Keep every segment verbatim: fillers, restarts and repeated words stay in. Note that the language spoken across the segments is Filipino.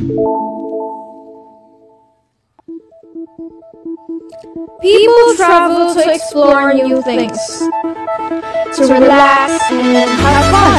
People travel to explore new things, to relax and have fun.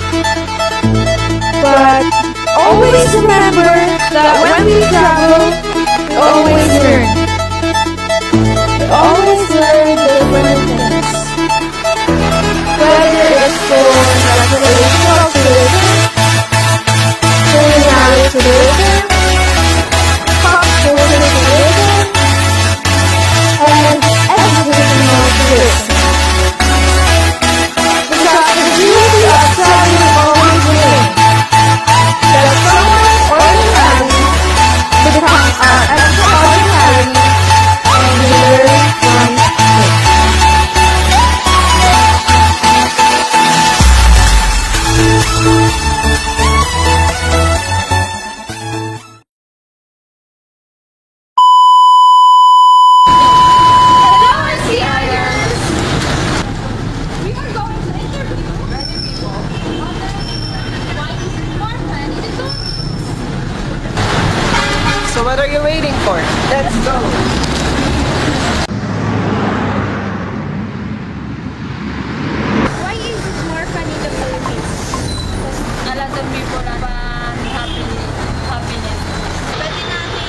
But always remember that when we travel, we always learn. We always learn different things. Whether it's for recreational tourism, culinary tourism, cultural tourism, and educational tourism. Because the beauty of traveling always remains that someone's ordinary becomes our extraordinary, and we learn from it. So what are you waiting for? Let's go! Why is it more fun in the Philippines? A lot of people are fun, happy, happiness. Pwede natin,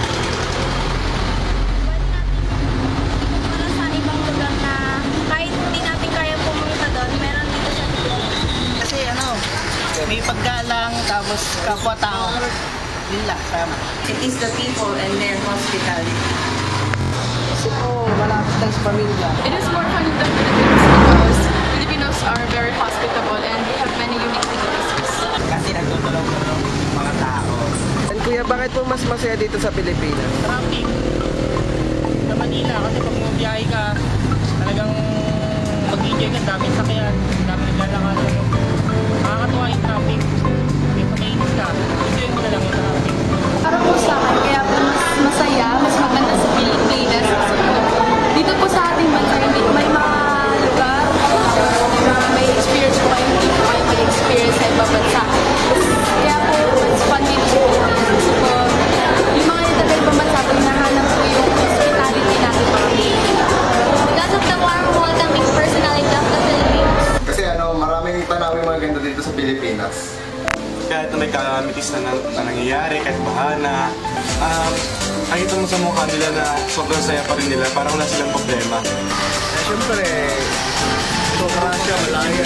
pwede natin pumunta sa ibang lugar na kahit hindi natin kaya pumunta doon, meron dito sa Philippines. Kasi ano, may paggalang tapos kapwa-tao. Yun lang, tama. It is the people and their hospitality. Kasi po, malapit lang sa pamilya. It is more fun in the Philippines because Filipinos are very hospitable and we have many unique delicacies. Kasi nagtutulong-tulong yung mga tao. And kuya, bakit po mas masaya dito sa Pilipinas? Traffic. Sa Manila, kasi pag bumiyahe ka, talagang mag-enjoy ka, daming sakyan, daming naglalakad. Nakakatuwa yung traffic. May pag-iinis ka, enjoy mo na lang yung traffic. Para po sa akin, kaya po mas masaya, mas maganda sa Pilipinas. Kasi dito po sa ating bansa, hindi may mga lugar na may experience po kayo, hindi po kayo may experience sa ibang bansa. Kaya po, it's fun dito sa Pilipinas. Kasi po, yung mga natagal ibang bansa po, hinahanap po yung hospitality natin mga Pilipino. Because of the warm, welcoming personality of the Philippines. Kasi ano, maraming tanawin mga ganda dito sa Pilipinas. Kahit na may kalamitis na, na, na nangyayari, kahit bahana, um, nakita mo sa mukha nila na sobrang saya pa rin nila, parang wala silang problema. Siyempre, sobra siya, malaya.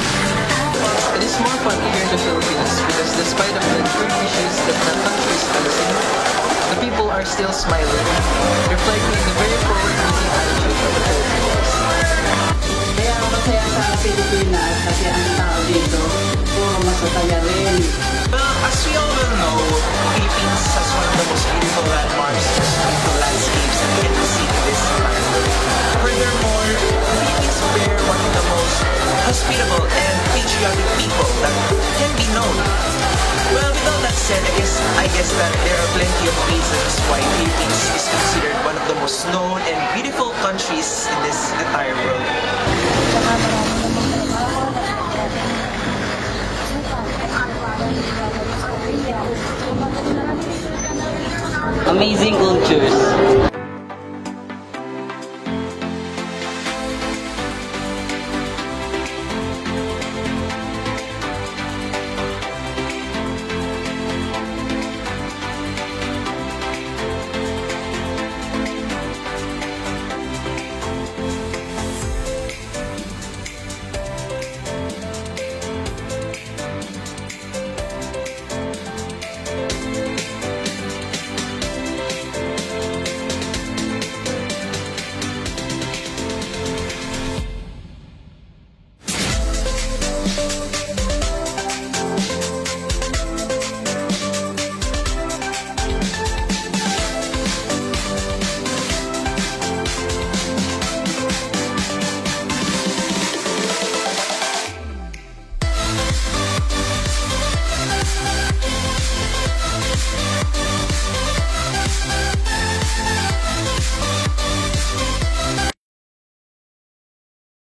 It is more fun here in the Philippines because despite of the different issues that the country is facing, the people are still smiling, reflecting the very forward-looking attitude of the Filipinos. Kaya masaya sa Pilipinas kasi ang tao dito, puro masasaya rin. Well, as we all well know, Philippines has one of the most beautiful landmarks and beautiful landscapes that we get to see in this country. Furthermore, Philippines bear one of the most hospitable and patriotic people that can be known. Well, with all that said, I guess, I guess that there are plenty of reasons why Philippines is considered one of the most known and beautiful countries in this entire world. Amazing cultures